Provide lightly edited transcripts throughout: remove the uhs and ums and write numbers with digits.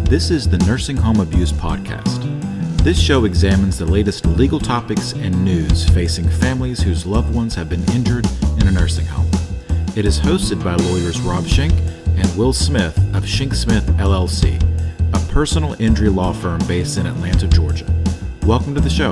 This is the Nursing Home Abuse Podcast. This show examines the latest legal topics and news facing families whose loved ones have been injured in a nursing home. It is hosted by lawyers Rob Schenk and Will Smith of Schenk Smith LLC, a personal injury law firm based in Atlanta, Georgia. Welcome to the show.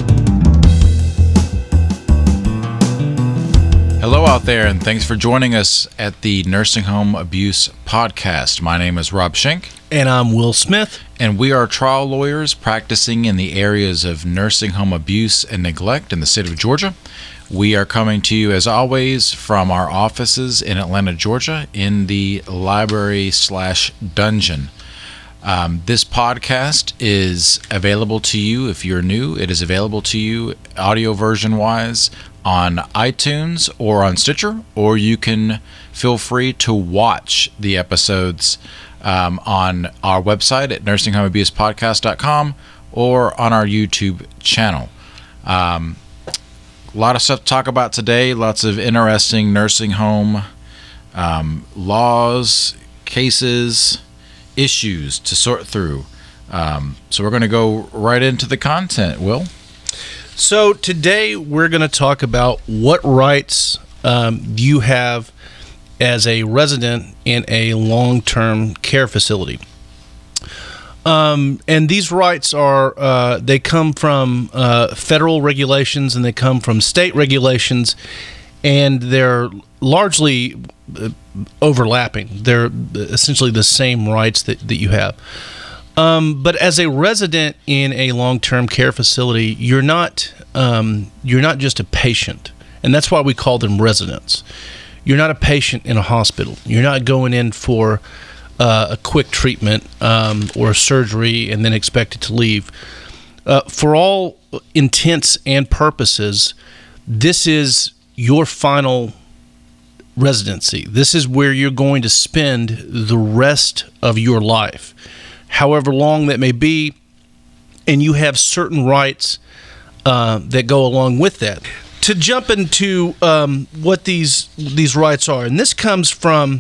Hello out there, and thanks for joining us at the Nursing Home Abuse Podcast. My name is Rob Schenk. And I'm Will Smith. And we are trial lawyers practicing in the areas of nursing home abuse and neglect in the state of Georgia. We are coming to you, as always, from our offices in Atlanta, Georgia, in the library/dungeon. This podcast is available to you if you're new. It is available to you audio version-wise on iTunes or on Stitcher, or you can feel free to watch the episodes on our website at nursinghomeabusepodcast.com or on our YouTube channel. A lot of stuff to talk about today, lots of interesting nursing home laws, cases, issues to sort through. So we're going to go right into the content, Will. So today we're going to talk about what rights you have as a resident in a long-term care facility. And these rights are, they come from federal regulations and they come from state regulations, and they're largely overlapping. They're essentially the same rights that you have. But as a resident in a long-term care facility, you're not just a patient, and that's why we call them residents. You're not a patient in a hospital. You're not going in for a quick treatment or surgery and then expected to leave. For all intents and purposes, this is your final residency. This is where you're going to spend the rest of your life, however long that may be, and you have certain rights that go along with that. To jump into what these rights are, and this comes from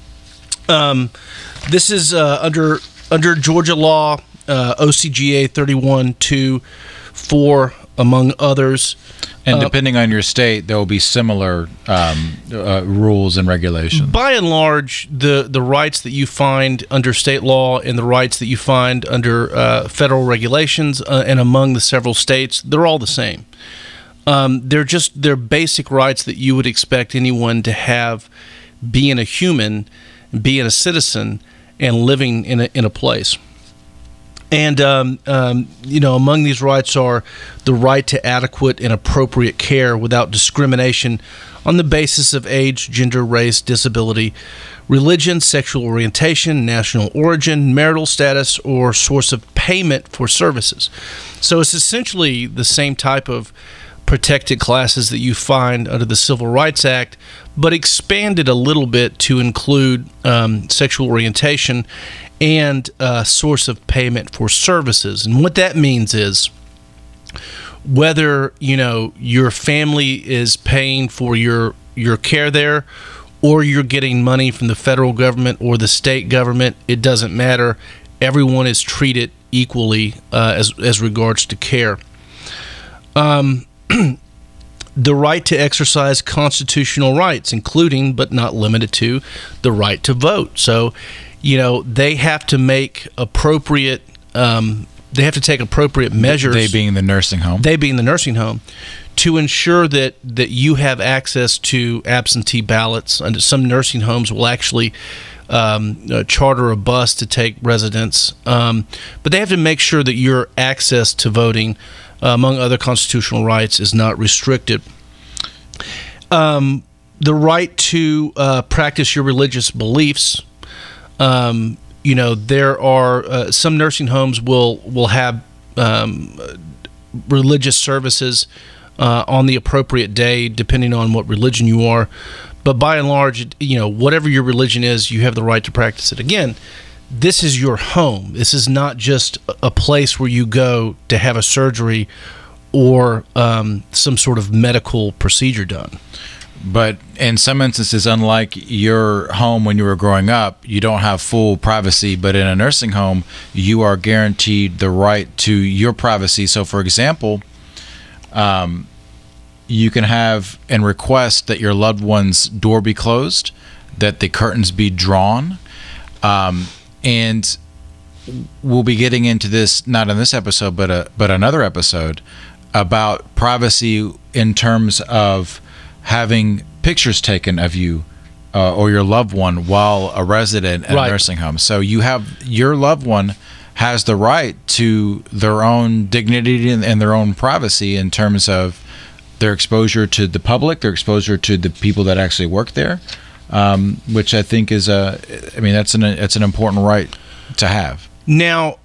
this is under Georgia law, OCGA 31-2-4, among others. And depending on your state, there will be similar rules and regulations. By and large, the rights that you find under state law and the rights that you find under federal regulations and among the several states, they're all the same. They're basic rights that you would expect anyone to have, being a human, being a citizen, and living in a place. And among these rights are the right to adequate and appropriate care without discrimination on the basis of age, gender, race, disability, religion, sexual orientation, national origin, marital status, or source of payment for services. So it's essentially the same type of protected classes that you find under the Civil Rights Act, but expanded a little bit to include sexual orientation and source of payment for services. And what that means is whether your family is paying for your care there, or you're getting money from the federal government or the state government, it doesn't matter. Everyone is treated equally as regards to care. The right to exercise constitutional rights, including but not limited to the right to vote. So, they have to make appropriate. They have to take appropriate measures. They being the nursing home. They being the nursing home, to ensure that you have access to absentee ballots. And some nursing homes will actually charter a bus to take residents, but they have to make sure that your access to voting, among other constitutional rights, is not restricted. The right to practice your religious beliefs. There are some nursing homes will have religious services on the appropriate day, depending on what religion you are. But by and large, whatever your religion is, you have the right to practice it. Again, this is your home. This is not just a place where you go to have a surgery or some sort of medical procedure done. But in some instances, unlike your home when you were growing up, you don't have full privacy. But in a nursing home, you are guaranteed the right to your privacy. So, for example, you can have and request that your loved one's door be closed, that the curtains be drawn, and we'll be getting into this not in this episode, but another episode about privacy in terms of having pictures taken of you or your loved one while a resident at a nursing home. So your loved one has the right to their own dignity and their own privacy in terms of their exposure to the public, their exposure to the people that actually work there, which I think is that's an important right to have. Now,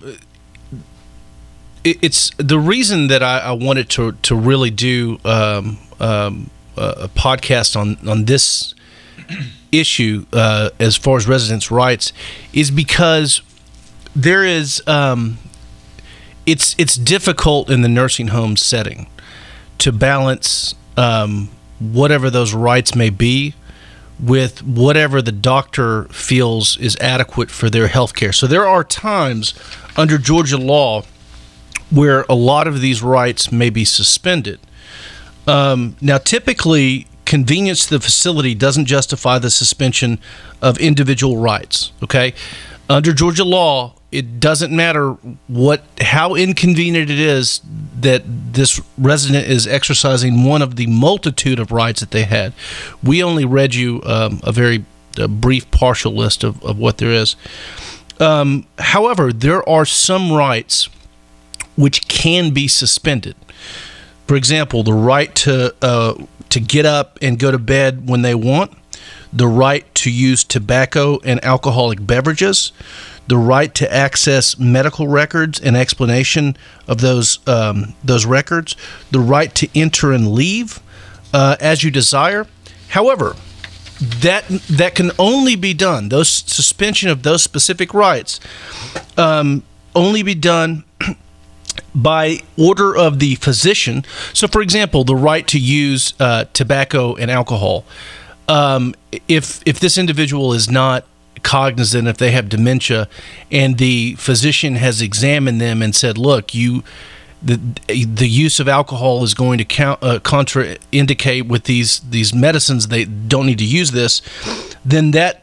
it's the reason that I wanted to really do a podcast on this issue as far as residents' rights is because there is it's difficult in the nursing home setting to balance whatever those rights may be with whatever the doctor feels is adequate for their health care. So there are times under Georgia law where a lot of these rights may be suspended. Now, typically, convenience to the facility doesn't justify the suspension of individual rights, okay? Under Georgia law, it doesn't matter how inconvenient it is that this resident is exercising one of the multitude of rights that they had. We only read you a very brief partial list of what there is. However, there are some rights which can be suspended. For example, the right to get up and go to bed when they want, the right to use tobacco and alcoholic beverages, the right to access medical records and explanation of those records, the right to enter and leave as you desire. However, that can only be done, those suspension of those specific rights, only be done by order of the physician. So, for example, the right to use tobacco and alcohol. If this individual is not cognizant, if they have dementia, and the physician has examined them and said, "Look, the use of alcohol is going to contraindicate with these medicines. They don't need to use this." Then that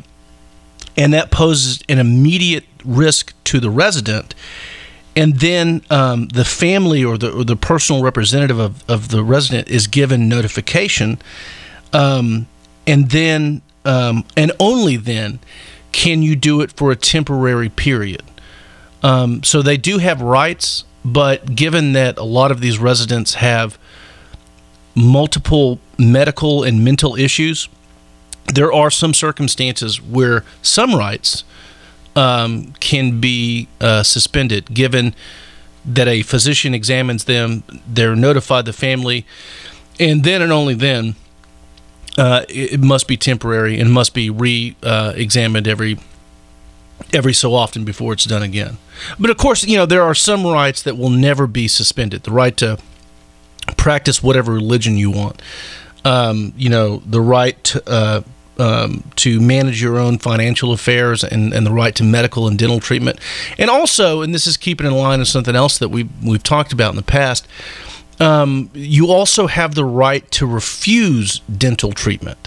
poses an immediate risk to the resident. And then the family or the personal representative of the resident is given notification, and then and only then can you do it for a temporary period. So they do have rights, but given that a lot of these residents have multiple medical and mental issues, there are some circumstances where some rights can be suspended, given that a physician examines them, they're notified the family, and then and only then it must be temporary and must be re-examined every so often before it's done again. But of course, there are some rights that will never be suspended. The right to practice whatever religion you want. The right to manage your own financial affairs and the right to medical and dental treatment. And also, and this is keeping in line with something else that we've talked about in the past, you also have the right to refuse dental treatment.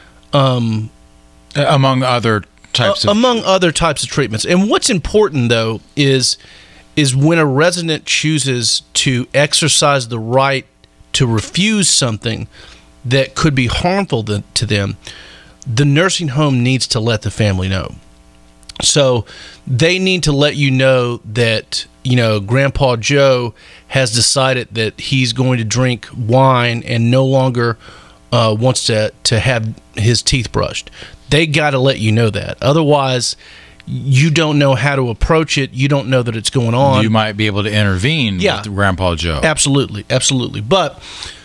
Among other types of treatments. And what's important, though, is when a resident chooses to exercise the right to refuse something that could be harmful to them, the nursing home needs to let the family know. So they need to let you know that, Grandpa Joe has decided that he's going to drink wine and no longer wants to have his teeth brushed. They got to let you know that. Otherwise, you don't know how to approach it. You don't know that it's going on. You might be able to intervene with Grandpa Joe. Absolutely. But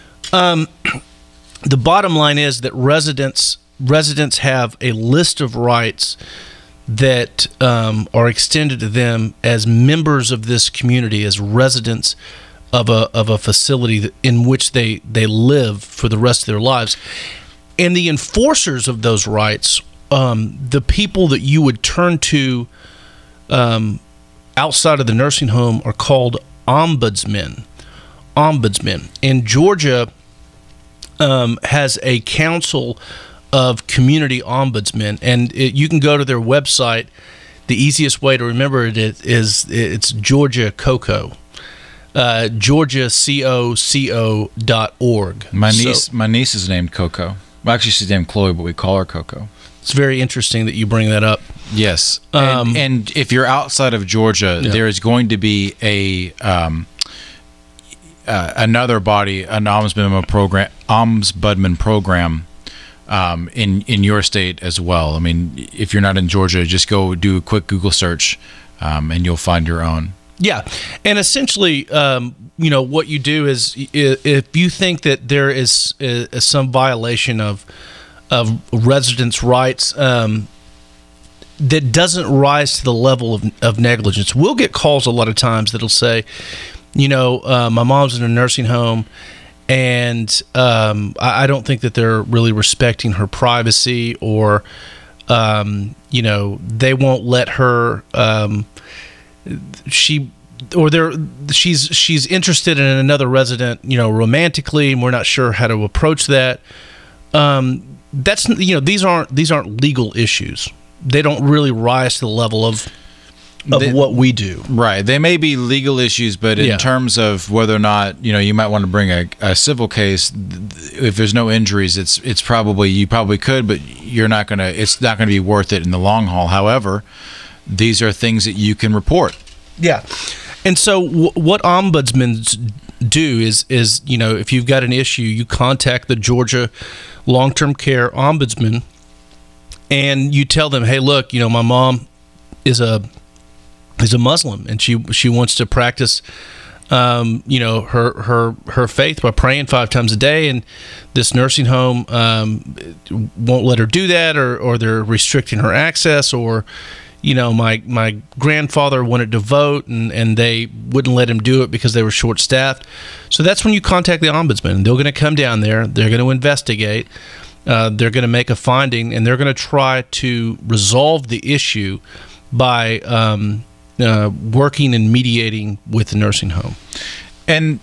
the bottom line is that residents have a list of rights that are extended to them as members of this community, as residents of a facility in which they live for the rest of their lives. And the enforcers of those rights, the people that you would turn to outside of the nursing home, are called ombudsmen. And Georgia has a council of community ombudsmen, and you can go to their website. The easiest way to remember it is it's Georgia COCO, georgiacoco.org. My niece is named Coco. Well, actually, she's named Chloe, but we call her Coco. It's very interesting that you bring that up. Yes, and if you're outside of Georgia, there is going to be another body, an ombudsman program in your state as well. I mean, if you're not in Georgia, just go do a quick Google search, and you'll find your own. Yeah, and essentially, what you do is, if you think that there is some violation of residents' rights that doesn't rise to the level of negligence, we'll get calls a lot of times that'll say, my mom's in a nursing home, and I don't think that they're really respecting her privacy, or they won't let her. She's interested in another resident, romantically, and we're not sure how to approach that. That's these aren't legal issues. They don't really rise to the level of what we do. Right. They may be legal issues, but in terms of whether or not, you might want to bring a civil case, if there's no injuries, it's probably, you probably could, but it's not going to be worth it in the long haul. However, these are things that you can report. Yeah. And so what ombudsmen do is if you've got an issue, you contact the Georgia long-term care ombudsman, and you tell them, hey, look, my mom is a Muslim, and she wants to practice her faith by praying 5 times a day, and this nursing home won't let her do that, or they're restricting her access, or my grandfather wanted to vote, and they wouldn't let him do it because they were short-staffed. So that's when you contact the ombudsman. They're going to come down there. They're going to investigate. They're going to make a finding, and they're going to try to resolve the issue by working and mediating with the nursing home. And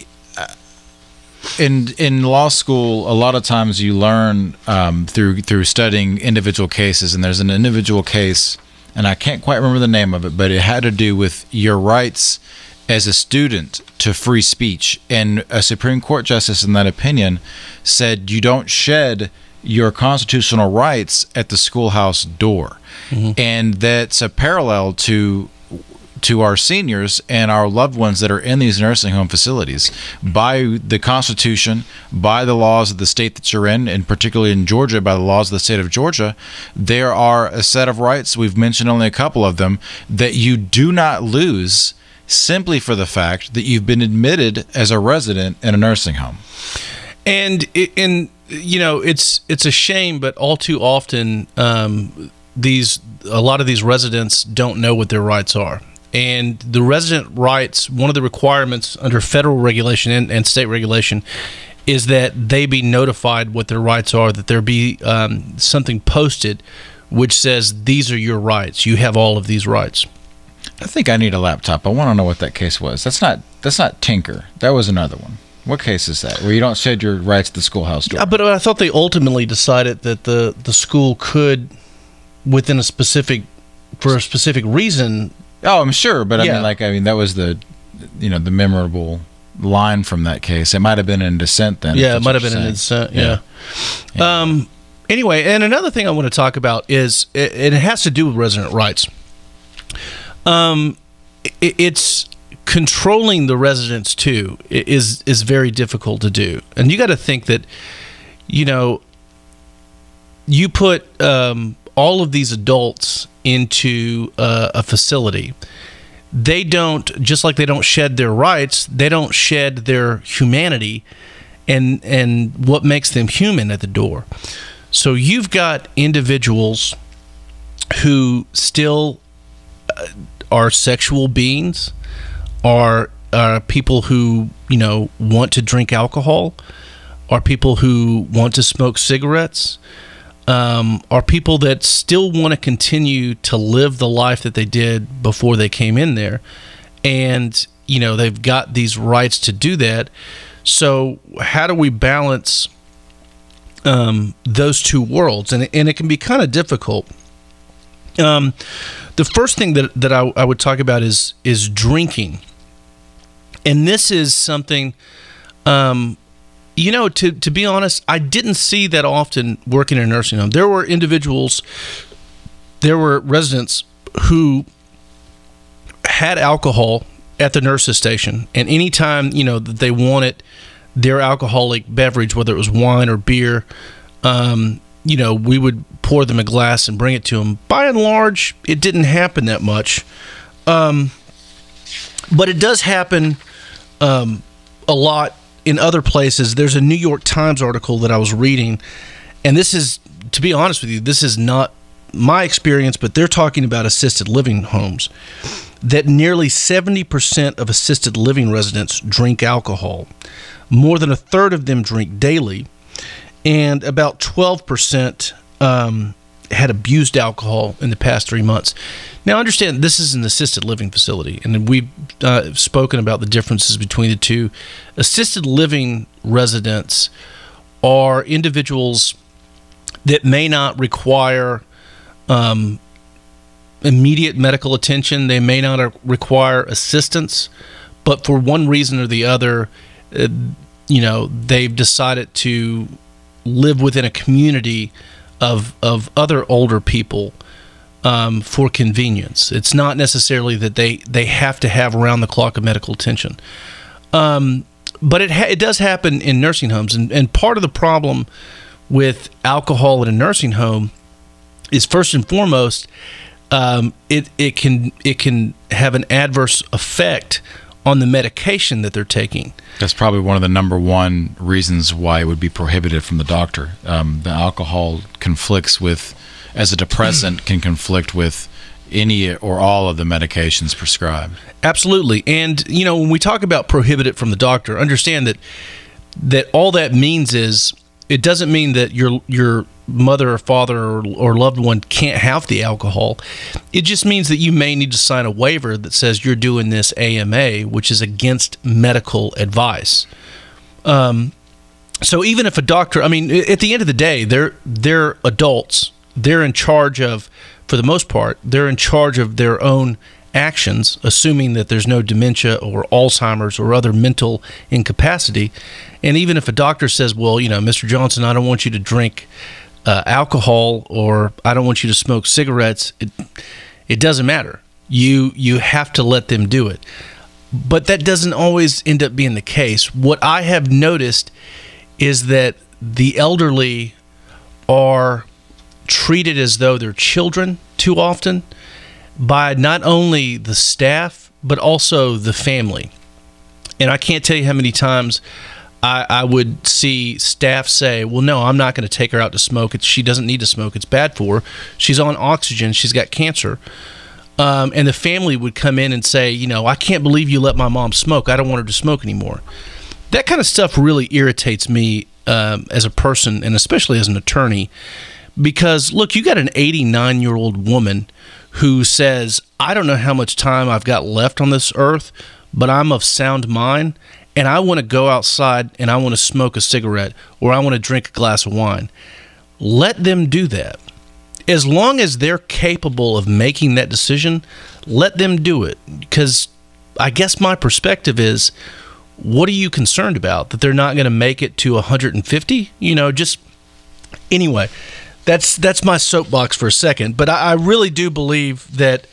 in law school, a lot of times you learn through studying individual cases, and there's an individual case, and I can't quite remember the name of it, but it had to do with your rights as a student to free speech. And a Supreme Court justice in that opinion said you don't shed your constitutional rights at the schoolhouse door. Mm-hmm. And that's a parallel to our seniors and our loved ones that are in these nursing home facilities. By the Constitution, by the laws of the state that you're in, and particularly in Georgia, by the laws of the state of Georgia, there are a set of rights, we've mentioned only a couple of them, that you do not lose simply for the fact that you've been admitted as a resident in a nursing home. And it's a shame, but all too often a lot of these residents don't know what their rights are. And the resident rights, one of the requirements under federal regulation and state regulation, is that they be notified what their rights are, that there be something posted which says these are your rights. You have all of these rights. I think I need a laptop. I want to know what that case was. That's not Tinker. That was another one. What case is that, where you don't shed your rights at the schoolhouse door? But I thought they ultimately decided that the school could, for a specific reason. Oh, I'm sure, but I mean, that was the memorable line from that case. It might have been in dissent then. Yeah, it might have been in dissent. Yeah. Anyway, and another thing I want to talk about is, it has to do with resident rights. It's controlling the residents too is very difficult to do, and you got to think that you put all of these adults into a facility. They don't, just like they don't shed their rights, they don't shed their humanity and what makes them human at the door. So you've got individuals who still are sexual beings, are people who, want to drink alcohol, are people who want to smoke cigarettes, are people that still want to continue to live the life that they did before they came in there. And, they've got these rights to do that. So how do we balance those two worlds? And it can be kind of difficult. The first thing that I would talk about is drinking. And this is something, to be honest, I didn't see that often working in a nursing home. There were residents who had alcohol at the nurse's station, and anytime, that they wanted their alcoholic beverage, whether it was wine or beer, we would pour them a glass and bring it to them. By and large, it didn't happen that much. But it does happen a lot in other places. There's a New York Times article that I was reading, and this is, to be honest with you, this is not my experience, but they're talking about assisted living homes, that nearly 70% of assisted living residents drink alcohol. More than a third of them drink daily, and about 12% had abused alcohol in the past 3 months. Now, understand, this is an assisted living facility, and we've spoken about the differences between the two. Assisted living residents are individuals that may not require immediate medical attention. They may not require assistance, but for one reason or the other, they've decided to live within a community of other older people for convenience. It's not necessarily that they have to have around-the-clock medical attention. But it does happen in nursing homes. And part of the problem with alcohol in a nursing home is, first and foremost, it can have an adverse effect on the medication that they're taking. That's probably one of the number one reasons why it would be prohibited from the doctor. The alcohol conflicts with, as a depressant, can conflict with any or all of the medications prescribed. Absolutely. And, when we talk about prohibited from the doctor, understand that all that means is, it doesn't mean that your mother or father or loved one can't have the alcohol. It just means that you may need to sign a waiver that says you're doing this AMA, which is against medical advice. So even if a doctor, at the end of the day, they're adults. They're in charge of, for the most part, they're in charge of their own actions, assuming that there's no dementia or Alzheimer's or other mental incapacity. And even if a doctor says, well, Mr. Johnson, I don't want you to drink alcohol, or I don't want you to smoke cigarettes, it doesn't matter. You have to let them do it. But that doesn't always end up being the case. What I have noticed is that the elderly are treated as though they're children too often by not only the staff, but also the family. And I can't tell you how many times I would see staff say, well, no, I'm not going to take her out to smoke. She doesn't need to smoke. It's bad for her. She's on oxygen. She's got cancer. And the family would come in and say, I can't believe you let my mom smoke. I don't want her to smoke anymore. That kind of stuff really irritates me as a person, and especially as an attorney, because, look, you got an 89-year-old woman who says, I don't know how much time I've got left on this earth, but I'm of sound mind, and I want to go outside and I want to smoke a cigarette, or I want to drink a glass of wine. Let them do that. As long as they're capable of making that decision, let them do it. Because I guess my perspective is, what are you concerned about? That they're not going to make it to 150? Anyway, that's my soapbox for a second. But I really do believe that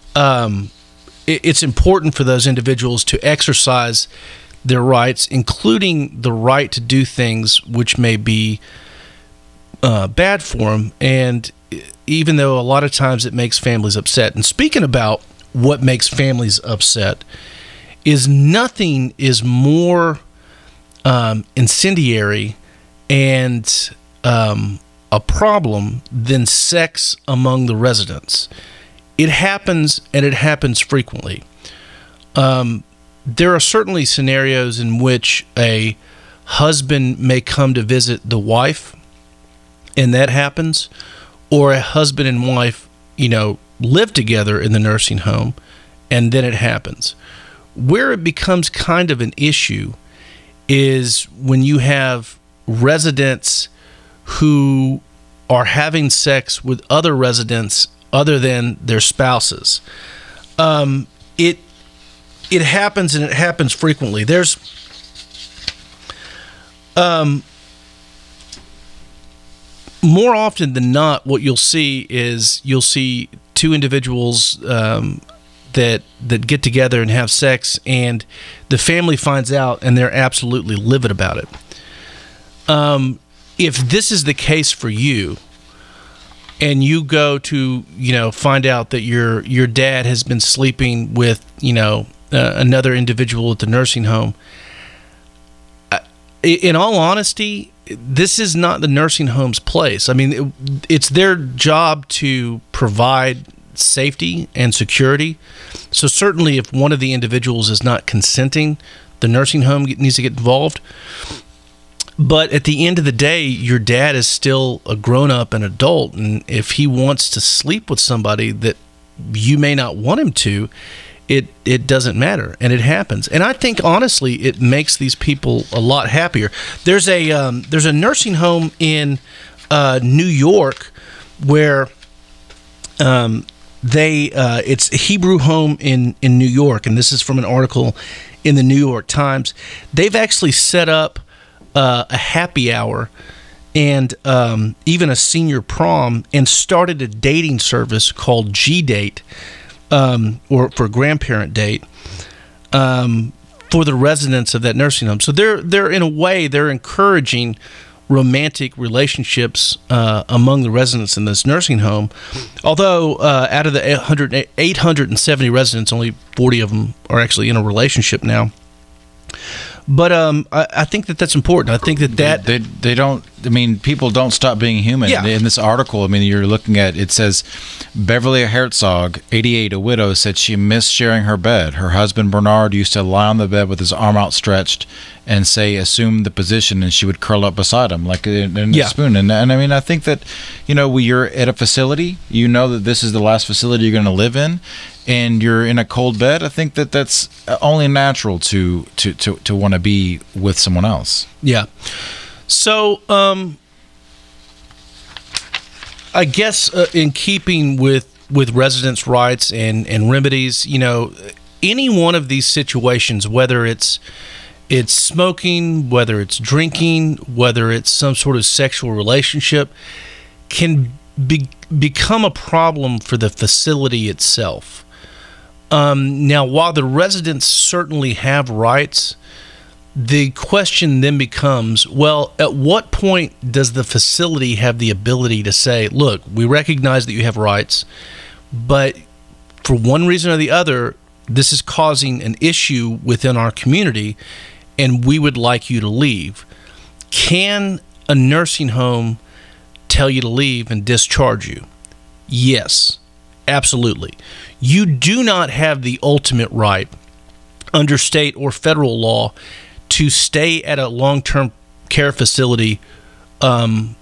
it's important for those individuals to exercise their rights, including the right to do things which may be bad for them, and even though a lot of times it makes families upset. And speaking about what makes families upset, is nothing is more incendiary and a problem than sex among the residents. It happens, and it happens frequently. there are certainly scenarios in which a husband may come to visit the wife, and that happens, or a husband and wife, live together in the nursing home, and then it happens. Where it becomes kind of an issue is when you have residents who are having sex with other residents other than their spouses. It happens, and it happens frequently. There's more often than not, what you'll see two individuals that get together and have sex, and the family finds out, and they're absolutely livid about it. If this is the case for you, and you go to find out that your dad has been sleeping with another individual at the nursing home, in all honesty, this is not the nursing home's place. I mean, it's their job to provide safety and security. So certainly if one of the individuals is not consenting, the nursing home needs to get involved. But at the end of the day, your dad is still a grown-up and adult, and if he wants to sleep with somebody that you may not want him to, it doesn't matter, and it happens. And I think, honestly, it makes these people a lot happier. There's a nursing home in New York where it's a Hebrew home in New York, and this is from an article in the New York Times. They've actually set up a happy hour and even a senior prom, and started a dating service called G-Date, or for grandparent date, for the residents of that nursing home. So they're in a way, they're encouraging romantic relationships among the residents in this nursing home. Although out of the 870 residents, only 40 of them are actually in a relationship now. But I think that's important. I think that they don't. I mean, people don't stop being human. Yeah. In this article, I mean, you're looking at, it says Beverly Herzog, 88, a widow, said she missed sharing her bed. Her husband Bernard used to lie on the bed with his arm outstretched and say, "Assume the position," and she would curl up beside him like in a spoon. And I mean, I think that when you're at a facility, that this is the last facility you're going to live in, and you're in a cold bed, I think that that's only natural to want to be with someone else. Yeah. So, I guess in keeping with residents' rights and remedies, any one of these situations, whether it's smoking, whether it's drinking, whether it's some sort of sexual relationship, can become a problem for the facility itself. Now, while the residents certainly have rights, the question then becomes, well, at what point does the facility have the ability to say, look, we recognize that you have rights, but for one reason or the other, this is causing an issue within our community, and we would like you to leave. Can a nursing home tell you to leave and discharge you? Yes, absolutely. You do not have the ultimate right under state or federal law to stay at a long-term care facility and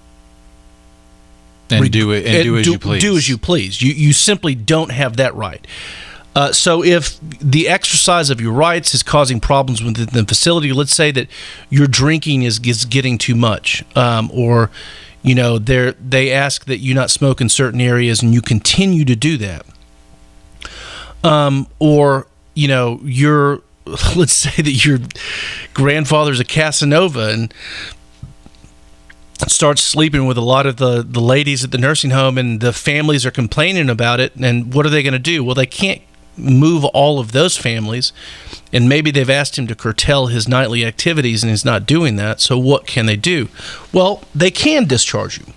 do as you please. Do as you please. You simply don't have that right. So if the exercise of your rights is causing problems within the facility, let's say that your drinking is getting too much, or they ask that you not smoke in certain areas and you continue to do that, or let's say that your grandfather's a Casanova and starts sleeping with a lot of the ladies at the nursing home, and the families are complaining about it, and what are they going to do? Well, they can't move all of those families, and maybe they've asked him to curtail his nightly activities, and he's not doing that. So what can they do? Well, they can discharge you,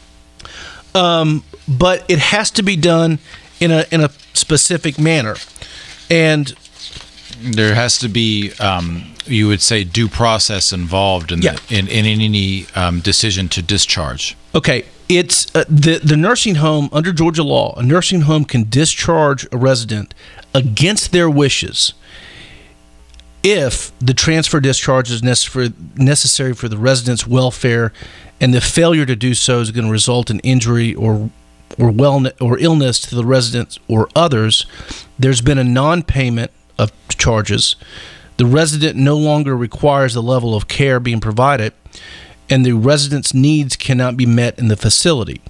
but it has to be done in a specific manner, and there has to be, you would say, due process involved in any decision to discharge. Okay, it's the nursing home under Georgia law. A nursing home can discharge a resident against their wishes if the transfer discharge is necessary for the resident's welfare, and the failure to do so is going to result in injury or illness to the residents or others, there's been a non-payment of charges, the resident no longer requires the level of care being provided, and the resident's needs cannot be met in the facility.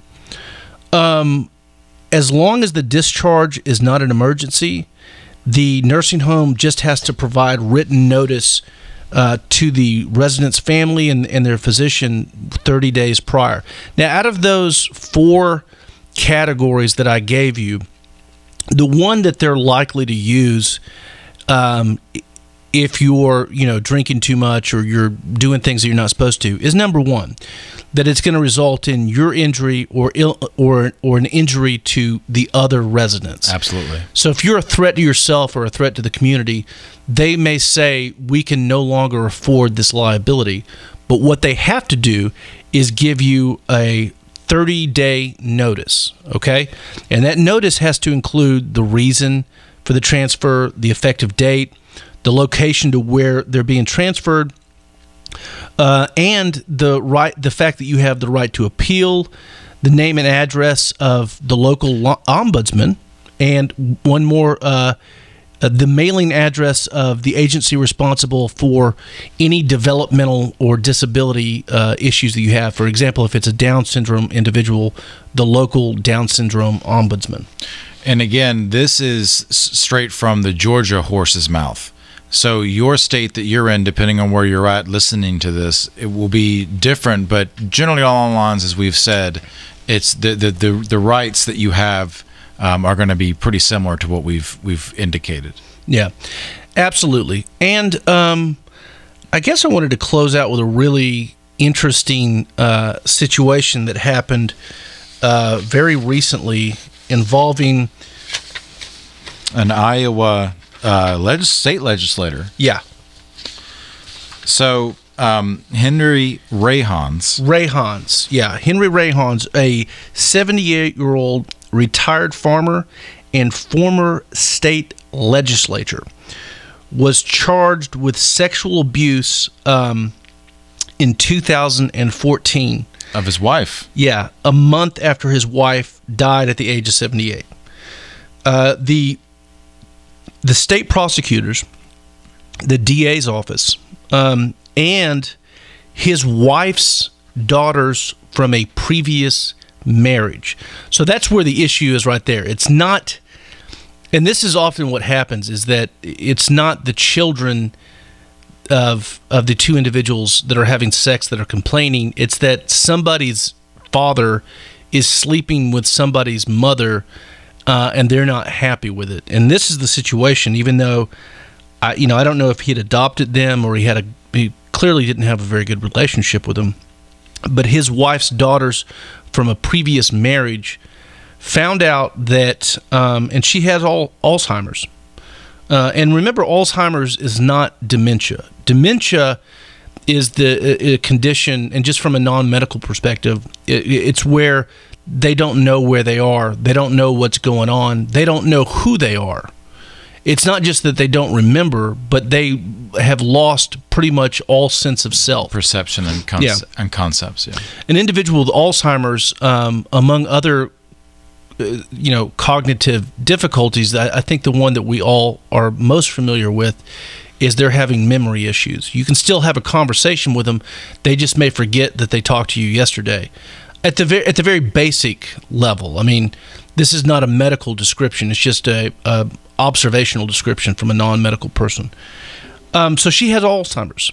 As long as the discharge is not an emergency, the nursing home just has to provide written notice to the resident's family and their physician 30 days prior. Now, out of those 4 categories that I gave you, the one that they're likely to use if you're drinking too much or you're doing things that you're not supposed to is number 1, that it's going to result in your injury or an injury to the other residents. Absolutely. So if you're a threat to yourself or a threat to the community, they may say we can no longer afford this liability. But what they have to do is give you a 30-day notice, okay? And that notice has to include the reason for the transfer, the effective date, the location to where they're being transferred, and the fact that you have the right to appeal, the name and address of the local ombudsman, and one more, the mailing address of the agency responsible for any developmental or disability issues that you have. For example, if it's a Down syndrome individual, the local Down syndrome ombudsman. And again, this is straight from the Georgia horse's mouth. So your state that you're in, depending on where you're at listening to this, it will be different. But generally, all lines, as we've said, it's the rights that you have are going to be pretty similar to what we've indicated. Yeah, absolutely. And I guess I wanted to close out with a really interesting situation that happened very recently involving an Iowa state legislator. Yeah. So Henry Rayhans. Yeah, Henry Rayhans, a 78-year-old retired farmer and former state legislator, was charged with sexual abuse in 2014 of his wife. Yeah, a month after his wife died at the age of 78. The state prosecutors, the DA's office, and his wife's daughters from a previous marriage. So that's where the issue is right there. It's not, and this is often what happens, is that it's not the children of the two individuals that are having sex that are complaining. It's that somebody's father is sleeping with somebody's mother, and they're not happy with it. And this is the situation, even though I don't know if he had adopted them or he clearly didn't have a very good relationship with them. But his wife's daughters from a previous marriage found out that, and she has Alzheimer's. And remember, Alzheimer's is not dementia. Dementia is the condition, and just from a non-medical perspective, it's where they don't know where they are. They don't know what's going on. They don't know who they are. It's not just that they don't remember, but they have lost pretty much all sense of self. Perception and concepts, yeah. An individual with Alzheimer's, among other cognitive difficulties, I think the one that we all are most familiar with is they're having memory issues. You can still have a conversation with them. They just may forget that they talked to you yesterday. At the very basic level, I mean, this is not a medical description. It's just a observational description from a non-medical person. So she had Alzheimer's,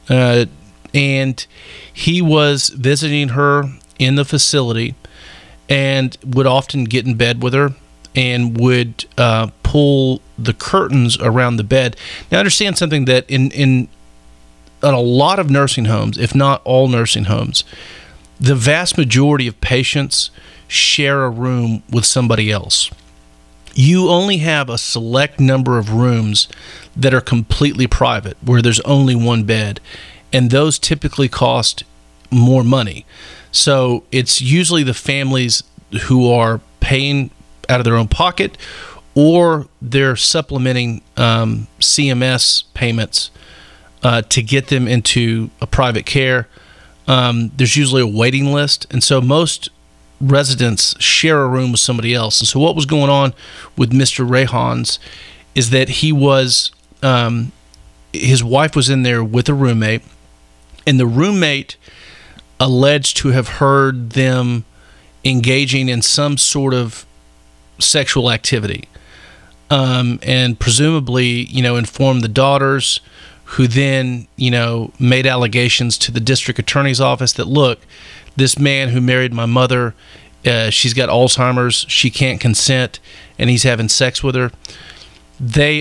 and he was visiting her in the facility and would often get in bed with her and would pull the curtains around the bed. Now, understand something, that in a lot of nursing homes, if not all nursing homes, the vast majority of patients share a room with somebody else. You only have a select number of rooms that are completely private, where there's only one bed, and those typically cost more money. So it's usually the families who are paying out of their own pocket, or they're supplementing CMS payments to get them into a private care. There's usually a waiting list, and so most residents share a room with somebody else. And so what was going on with Mr. Rayhans is that he was his wife was in there with a roommate, and the roommate alleged to have heard them engaging in some sort of sexual activity, and presumably, informed the daughters, who then, made allegations to the district attorney's office that, look, this man who married my mother, she's got Alzheimer's, she can't consent, and he's having sex with her. They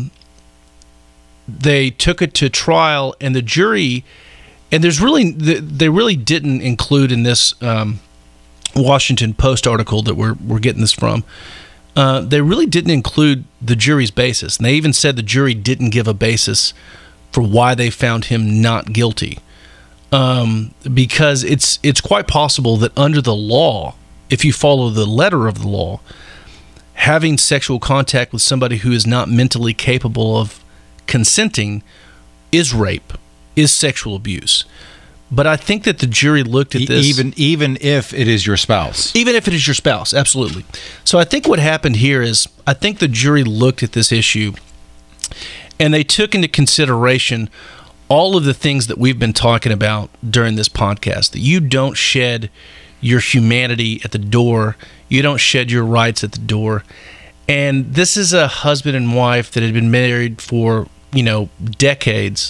took it to trial, and the jury, and they really didn't include in this Washington Post article that we're getting this from. They really didn't include the jury's basis, and they even said the jury didn't give a basis for why they found him not guilty, because it's quite possible that under the law, if you follow the letter of the law, having sexual contact with somebody who is not mentally capable of consenting is rape, is sexual abuse. But I think that the jury looked at this... Even if it is your spouse. Even if it is your spouse, absolutely. So I think what happened here is, I think the jury looked at this issue and they took into consideration all of the things that we've been talking about during this podcast, that you don't shed your humanity at the door, you don't shed your rights at the door. And this is a husband and wife that had been married for, decades.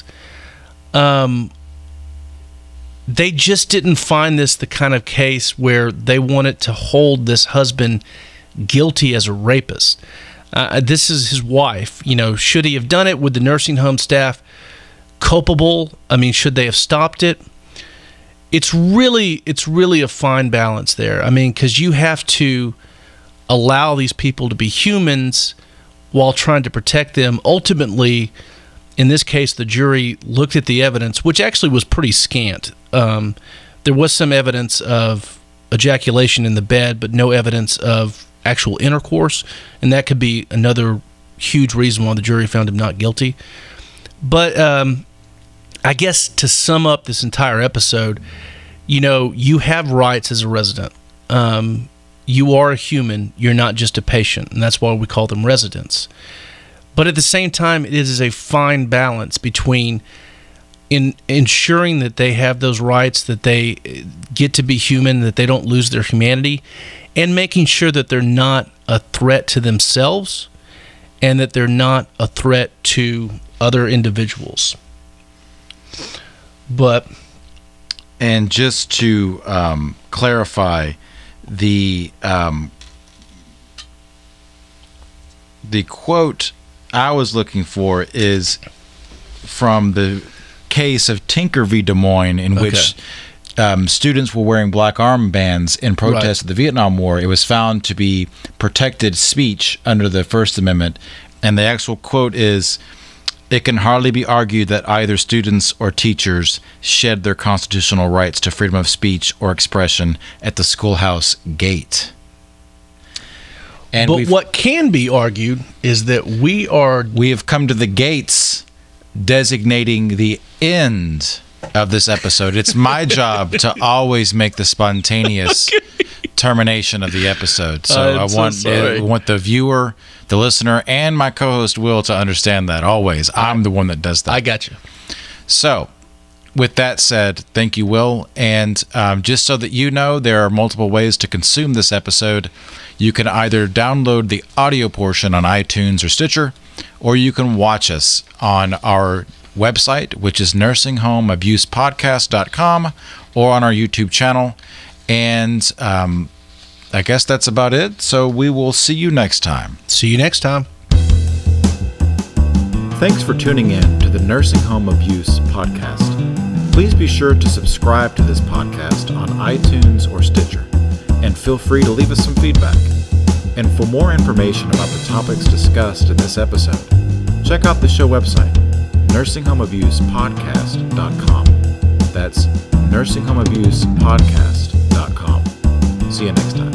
They just didn't find this the kind of case where they wanted to hold this husband guilty as a rapist. This is his wife. Should he have done it? Would the nursing home staff culpable? I mean, should they have stopped it? It's really a fine balance there. I mean, because you have to allow these people to be humans while trying to protect them. Ultimately, in this case, the jury looked at the evidence, which actually was pretty scant. There was some evidence of ejaculation in the bed, but no evidence of actual intercourse, and that could be another huge reason why the jury found him not guilty. But I guess to sum up this entire episode, you have rights as a resident. You are a human. You're not just a patient, and that's why we call them residents. But at the same time, it is a fine balance between ensuring that they have those rights, that they get to be human, that they don't lose their humanity, and making sure that they're not a threat to themselves and that they're not a threat to other individuals. And just to clarify, the quote I was looking for is from the case of Tinker v. Des Moines, in which students were wearing black armbands in protest of the Vietnam War. It was found to be protected speech under the First Amendment, and the actual quote is, "It can hardly be argued that either students or teachers shed their constitutional rights to freedom of speech or expression at the schoolhouse gate." But what can be argued is that we have come to the gates, designating the end of this episode. It's my job to always make the spontaneous termination of the episode. So I want the viewer, the listener, and my co-host Will to understand that always. I'm the one that does that. I got you. So, with that said, thank you, Will. And just so that you know, there are multiple ways to consume this episode. You can either download the audio portion on iTunes or Stitcher, or you can watch us on our website, which is nursinghomeabusepodcast.com, or on our YouTube channel. And I guess that's about it. So we will see you next time. See you next time. Thanks for tuning in to the Nursing Home Abuse Podcast. Please be sure to subscribe to this podcast on iTunes or Stitcher, and feel free to leave us some feedback. And for more information about the topics discussed in this episode, check out the show website, nursinghomeabusepodcast.com. That's nursinghomeabusepodcast.com. See you next time.